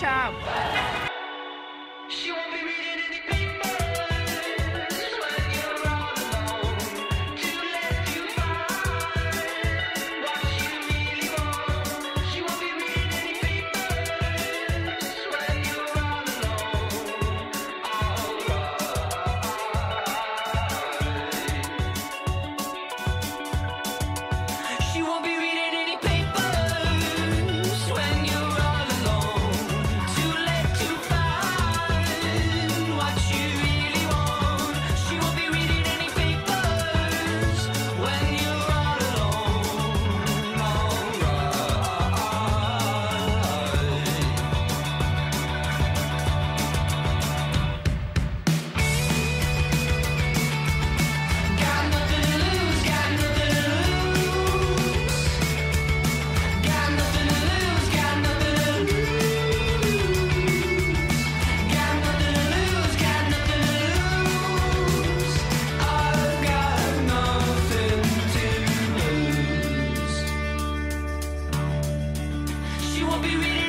time. She won't be reading any papers when you're all alone. To let you find what you really want. She won't be reading any papers when you're all alone. Alright. She won't be reading any papers when you're all alone. To let you find what you really want. She won't be reading any papers when you're all alone. Got nothing to lose, got nothing to lose. Got nothing to lose, got nothing to lose. Got nothing to lose, got nothing to lose. I've got nothing to lose. She won't be reading